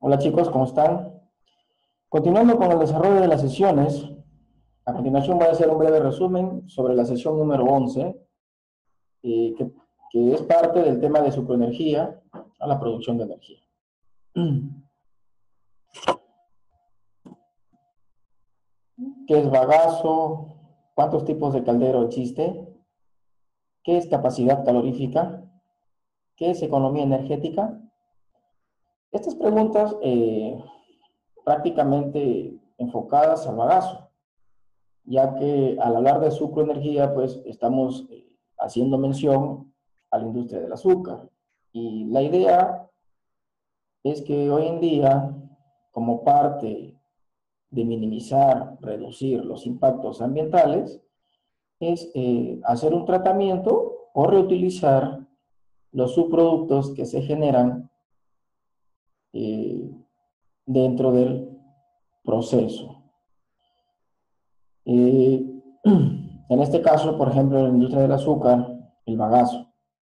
Hola chicos, ¿cómo están? Continuando con el desarrollo de las sesiones, a continuación voy a hacer un breve resumen sobre la sesión número 11, eh, que, que es parte del tema de sucroenergía a la producción de energía. ¿Qué es bagazo? ¿Cuántos tipos de caldero existe? ¿Qué es capacidad calorífica? ¿Qué es economía energética? Estas preguntas prácticamente enfocadas al bagazo, ya que al hablar de sucroenergía, pues estamos haciendo mención a la industria del azúcar. Y la idea es que hoy en día, como parte de minimizar, reducir los impactos ambientales, es hacer un tratamiento o reutilizar los subproductos que se generan eh, dentro del proceso. En este caso, por ejemplo, en la industria del azúcar, el bagazo,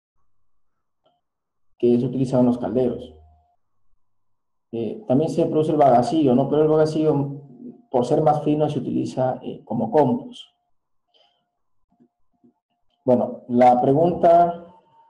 que es utilizado en los calderos. También se produce el bagacillo, ¿no? Pero el bagacillo, por ser más fino, se utiliza como compost. Bueno, la pregunta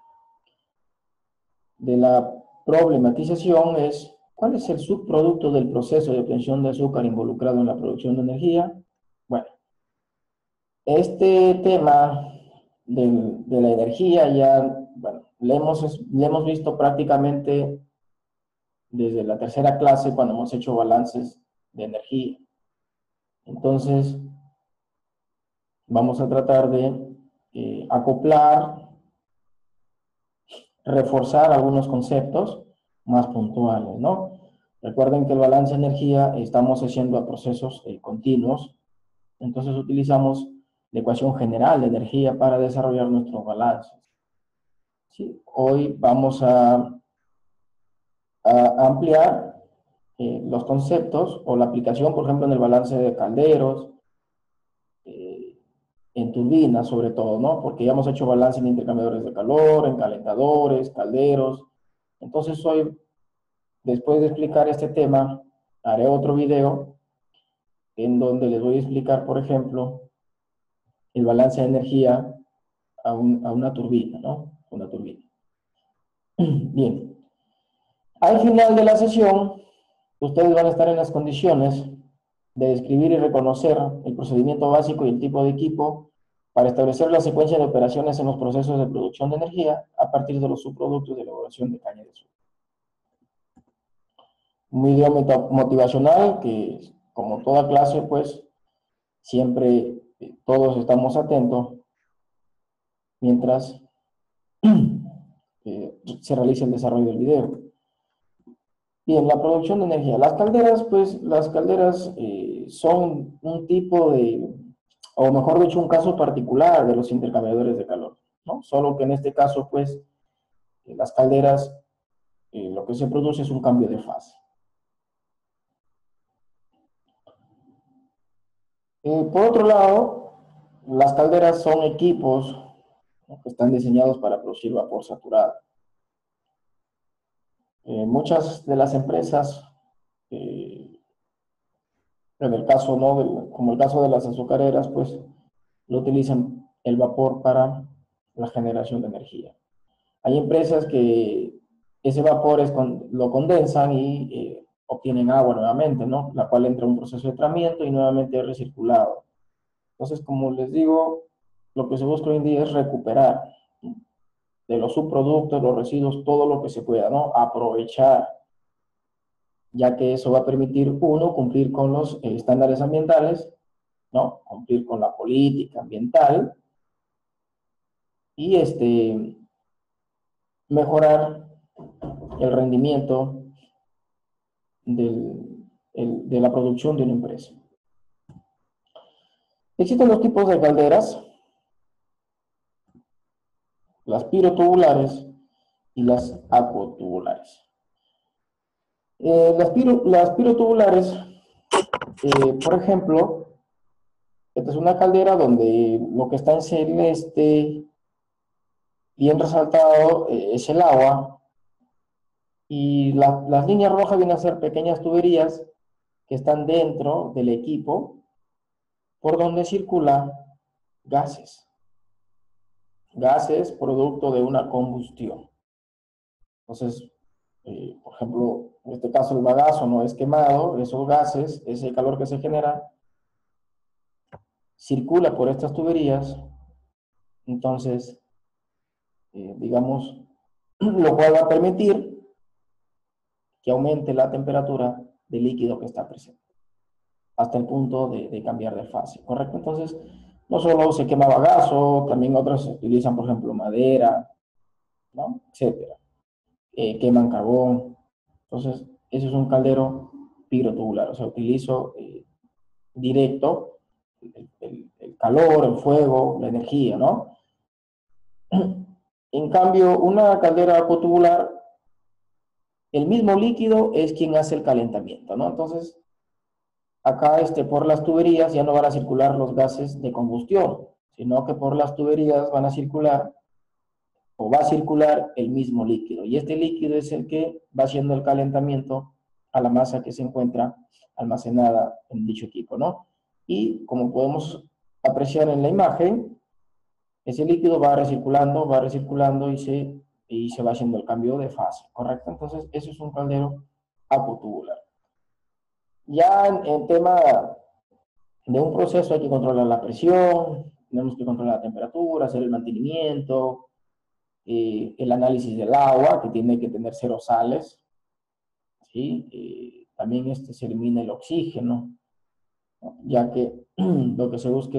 de la problematización es, ¿cuál es el subproducto del proceso de obtención de azúcar involucrado en la producción de energía? Bueno, este tema de la energía ya, bueno, le hemos visto prácticamente desde la tercera clase cuando hemos hecho balances de energía. Entonces, vamos a tratar de acoplar, reforzar algunos conceptos más puntuales, ¿no? Recuerden que el balance de energía estamos haciendo a procesos continuos, entonces utilizamos la ecuación general de energía para desarrollar nuestros balances. ¿Sí? Hoy vamos a ampliar los conceptos o la aplicación, por ejemplo, en el balance de calderos, en turbinas sobre todo, ¿no? Porque ya hemos hecho balance en intercambiadores de calor, en calentadores, calderos. Entonces hoy, después de explicar este tema, haré otro video en donde les voy a explicar, por ejemplo, el balance de energía a una turbina, ¿no? Una turbina. Bien. Al final de la sesión, ustedes van a estar en las condiciones de describir y reconocer el procedimiento básico y el tipo de equipo para establecer la secuencia de operaciones en los procesos de producción de energía a partir de los subproductos de elaboración de caña de azúcar. Un video motivacional que, como toda clase, pues siempre todos estamos atentos mientras se realiza el desarrollo del video. Bien, la producción de energía. Las calderas, pues, las calderas son un tipo de, o mejor dicho, un caso particular de los intercambiadores de calor, ¿no? Solo que en este caso, pues, las calderas, lo que se produce es un cambio de fase. Por otro lado, las calderas son equipos, ¿no?, que están diseñados para producir vapor saturado. Muchas de las empresas, en el caso, ¿no?, como el caso de las azucareras, pues, lo utilizan el vapor para la generación de energía. Hay empresas que ese vapor lo condensan y obtienen agua nuevamente, ¿no? La cual entra en un proceso de tratamiento y nuevamente es recirculado. Entonces, como les digo, lo que se busca hoy en día es recuperar de los subproductos, los residuos, todo lo que se pueda, ¿no? Aprovechar, ya que eso va a permitir, uno, cumplir con los estándares ambientales, ¿no? Cumplir con la política ambiental y mejorar el rendimiento de la producción de una empresa. Existen dos tipos de calderas, las pirotubulares y las acuatubulares. Las pirotubulares, por ejemplo, esta es una caldera donde lo que está en celeste, bien resaltado, es el agua, Y las líneas rojas vienen a ser pequeñas tuberías que están dentro del equipo por donde circulan gases. Gases producto de una combustión. Entonces, por ejemplo, en este caso el bagazo no es quemado, esos gases, ese calor que se genera, circula por estas tuberías, entonces, digamos, lo cual va a permitir que aumente la temperatura del líquido que está presente, hasta el punto de cambiar de fase, ¿correcto? Entonces, no solo se quema bagazo, también otros se utilizan, por ejemplo, madera, ¿no? Etcétera. Queman carbón. Entonces, eso es un caldero pirotubular, o sea, utilizo directo el calor, el fuego, la energía, ¿no? En cambio, una caldera acuotubular, el mismo líquido es quien hace el calentamiento, ¿no? Entonces, acá por las tuberías ya no van a circular los gases de combustión, sino que por las tuberías van a circular o va a circular el mismo líquido. Y este líquido es el que va haciendo el calentamiento a la masa que se encuentra almacenada en dicho equipo, ¿no? Y como podemos apreciar en la imagen, ese líquido va recirculando y se va haciendo el cambio de fase, ¿correcto? Entonces, eso es un caldero acuotubular. Ya en tema de un proceso hay que controlar la presión, tenemos que controlar la temperatura, hacer el mantenimiento, el análisis del agua, que tiene que tener cero sales, ¿sí? También se elimina el oxígeno, ¿no? Ya que lo que se busca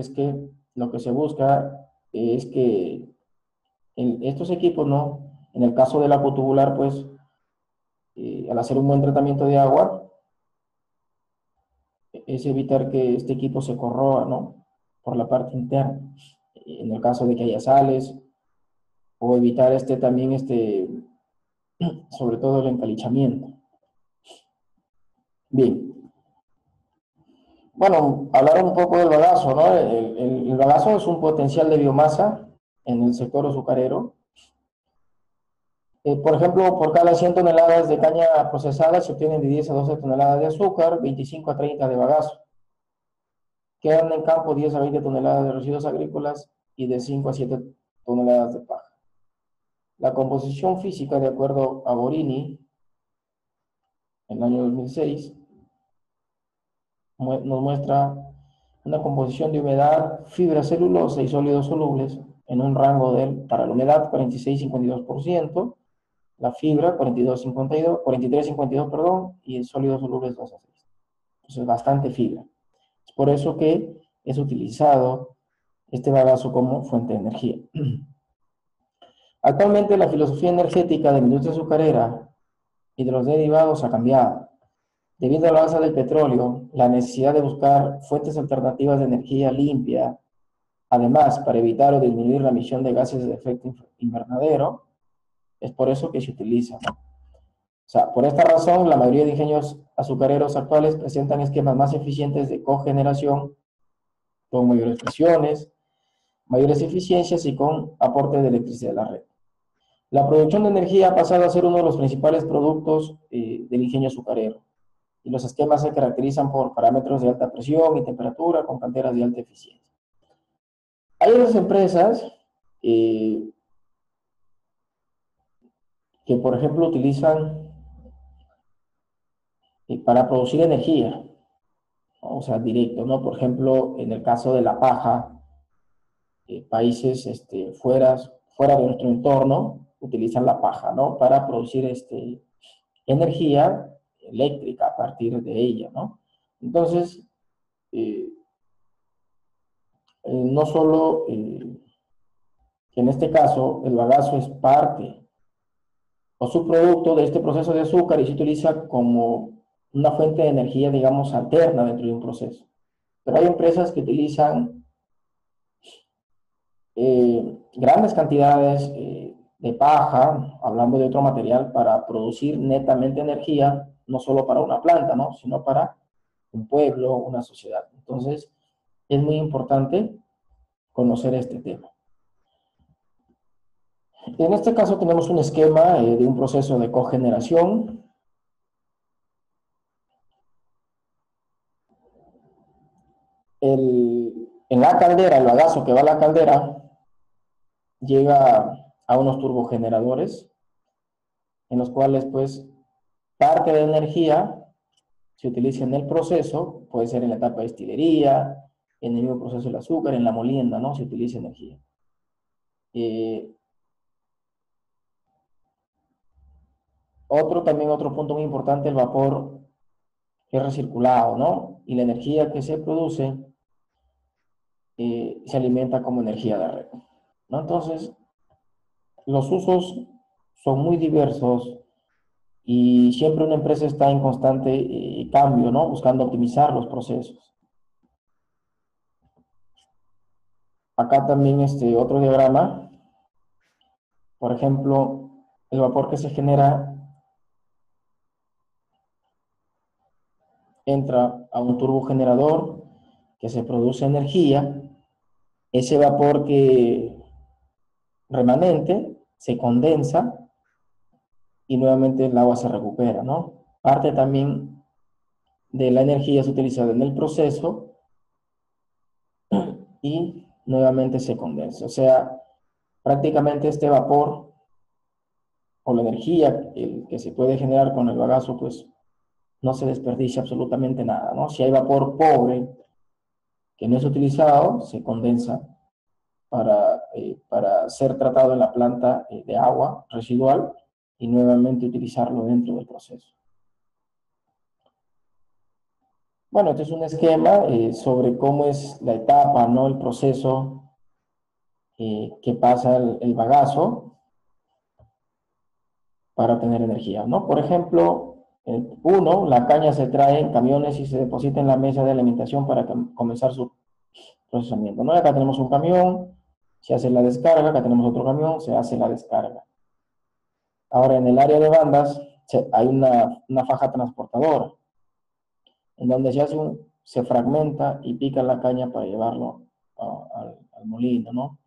es que en estos equipos, ¿no? En el caso del acuotubular, pues, al hacer un buen tratamiento de agua, es evitar que este equipo se corroa, ¿no? Por la parte interna. En el caso de que haya sales, o evitar también sobre todo el encalichamiento. Bien. Bueno, hablar un poco del bagazo, ¿no? El bagazo es un potencial de biomasa en el sector azucarero. Por ejemplo, por cada 100 toneladas de caña procesada se obtienen de 10 a 12 toneladas de azúcar, 25 a 30 de bagazo. Quedan en campo 10 a 20 toneladas de residuos agrícolas y de 5 a 7 toneladas de paja. La composición física, de acuerdo a Borini, en el año 2006, nos muestra una composición de humedad, fibra celulosa y sólidos solubles en un rango para la humedad 46-52%, la fibra 43-52, perdón, y el sólido soluble 2 a 6. Entonces, bastante fibra. Es por eso que es utilizado este bagazo como fuente de energía. Actualmente la filosofía energética de la industria azucarera y de los derivados ha cambiado. Debido a la alza del petróleo, la necesidad de buscar fuentes alternativas de energía limpia, además, para evitar o disminuir la emisión de gases de efecto invernadero, es por eso que se utiliza. O sea, por esta razón, la mayoría de ingenios azucareros actuales presentan esquemas más eficientes de cogeneración, con mayores presiones, mayores eficiencias y con aporte de electricidad a la red. La producción de energía ha pasado a ser uno de los principales productos del ingenio azucarero. Y los esquemas se caracterizan por parámetros de alta presión y temperatura con canteras de alta eficiencia. Hay otras empresas que, por ejemplo, utilizan para producir energía, ¿no? O sea, directo, ¿no? Por ejemplo, en el caso de la paja, países fuera de nuestro entorno utilizan la paja, ¿no? Para producir energía eléctrica a partir de ella, ¿no? Entonces, no solo en este caso el bagazo es parte o subproducto de este proceso de azúcar y se utiliza como una fuente de energía, digamos, alterna dentro de un proceso. Pero hay empresas que utilizan grandes cantidades de paja, hablando de otro material, para producir netamente energía, no solo para una planta, ¿no? Sino para un pueblo, una sociedad. Entonces, es muy importante conocer este tema. En este caso tenemos un esquema de un proceso de cogeneración. En la caldera, el bagazo que va a la caldera, llega a unos turbogeneradores, en los cuales pues parte de energía se utiliza en el proceso, puede ser en la etapa de destilería, en el mismo proceso del azúcar, en la molienda, ¿no? Se utiliza energía. Otro punto muy importante, el vapor es recirculado, ¿no? Y la energía que se produce se alimenta como energía de red, ¿no? Entonces, los usos son muy diversos y siempre una empresa está en constante cambio, ¿no? Buscando optimizar los procesos. Acá también otro diagrama, por ejemplo, el vapor que se genera entra a un turbogenerador que se produce energía. Ese vapor que remanente se condensa y nuevamente el agua se recupera, ¿no? Parte también de la energía es utilizada en el proceso y nuevamente se condensa. O sea, prácticamente este vapor o la energía que se puede generar con el bagazo, pues no se desperdicia absolutamente nada, ¿no? Si hay vapor pobre que no es utilizado, se condensa para ser tratado en la planta de agua residual y nuevamente utilizarlo dentro del proceso. Bueno, este es un esquema sobre cómo es la etapa, ¿no? El proceso que pasa el bagazo para obtener energía, ¿no? Por ejemplo, uno, la caña se trae en camiones y se deposita en la mesa de alimentación para comenzar su procesamiento, ¿no? Acá tenemos un camión, se hace la descarga, acá tenemos otro camión, se hace la descarga. Ahora, en el área de bandas hay una faja transportadora, en donde se fragmenta y pica la caña para llevarlo al molino, ¿no?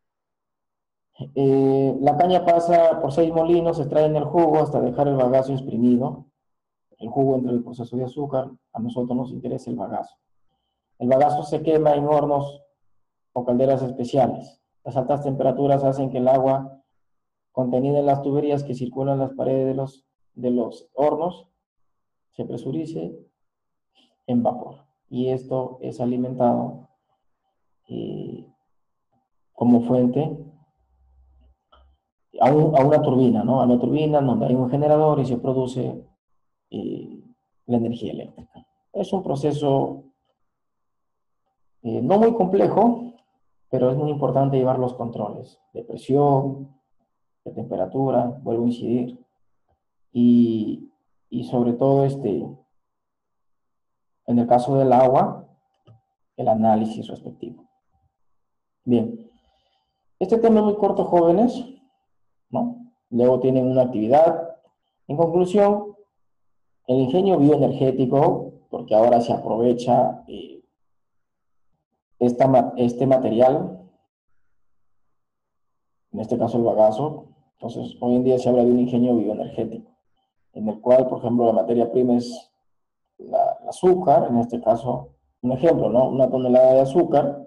La caña pasa por 6 molinos, se extrae en el jugo hasta dejar el bagazo exprimido. El jugo entra en el proceso de azúcar, a nosotros nos interesa el bagazo. El bagazo se quema en hornos o calderas especiales. Las altas temperaturas hacen que el agua contenida en las tuberías que circulan en las paredes de los hornos se presurice en vapor. Y esto es alimentado como fuente a una turbina, ¿no? A una turbina donde hay un generador y se produce la energía eléctrica. Es un proceso no muy complejo, pero es muy importante llevar los controles de presión, de temperatura, vuelvo a incidir, y sobre todo en el caso del agua, el análisis respectivo. Bien, este tema es muy corto, jóvenes, ¿no? Luego tienen una actividad. En conclusión, el ingenio bioenergético, porque ahora se aprovecha este material, en este caso el bagazo. Entonces, hoy en día se habla de un ingenio bioenergético, en el cual, por ejemplo, la materia prima es el azúcar, en este caso, un ejemplo, ¿no? Una tonelada de azúcar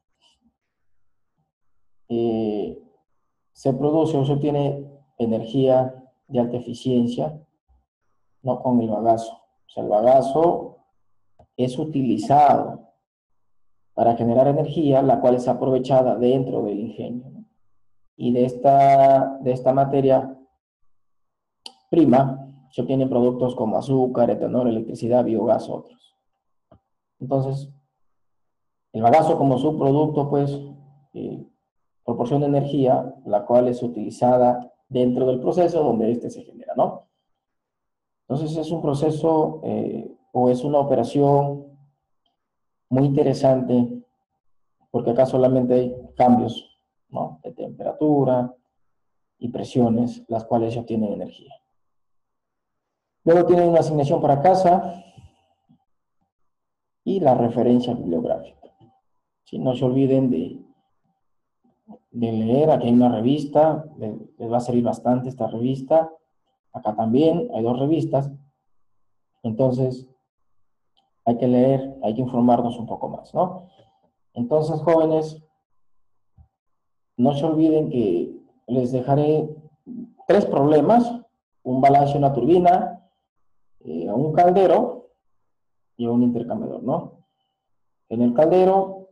se produce o se obtiene energía de alta eficiencia, ¿no? Con el bagazo. O sea, el bagazo es utilizado para generar energía, la cual es aprovechada dentro del ingenio, ¿no? Y de esta materia prima se obtienen productos como azúcar, etanol, electricidad, biogás, otros. Entonces, el bagazo como subproducto, pues, proporciona energía, la cual es utilizada dentro del proceso donde se genera, ¿no? Entonces, es un proceso o es una operación muy interesante porque acá solamente hay cambios, ¿no? De temperatura y presiones, las cuales se obtienen energía. Luego tienen una asignación para casa y la referencia bibliográfica. ¿Sí? No se olviden de leer. Aquí hay una revista, les va a servir bastante esta revista. Acá también hay dos revistas. Entonces, hay que leer, hay que informarnos un poco más, ¿no? Entonces, jóvenes, no se olviden que les dejaré tres problemas: un balance de una turbina, un caldero y un intercambiador, ¿no? En el caldero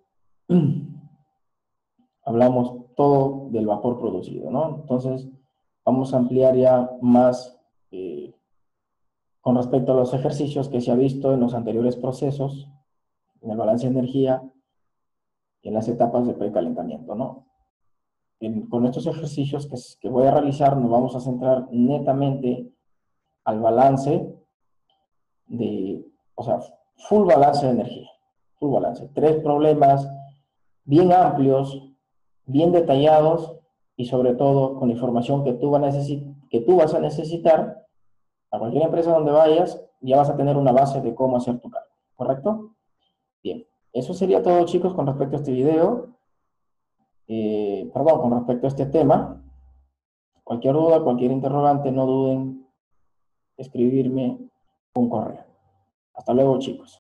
hablamos todo del vapor producido, ¿no? Entonces, vamos a ampliar ya más con respecto a los ejercicios que se ha visto en los anteriores procesos, en el balance de energía y en las etapas de precalentamiento, ¿no? Con estos ejercicios que voy a realizar, nos vamos a centrar netamente al balance de, o sea, full balance de energía, full balance. Tres problemas bien amplios, bien detallados y sobre todo con información que tú vas a necesitar. A cualquier empresa donde vayas, ya vas a tener una base de cómo hacer tu cálculo, ¿correcto? Bien, eso sería todo, chicos, con respecto a este video. Perdón, con respecto a este tema. Cualquier duda, cualquier interrogante, no duden en escribirme un correo. Hasta luego, chicos.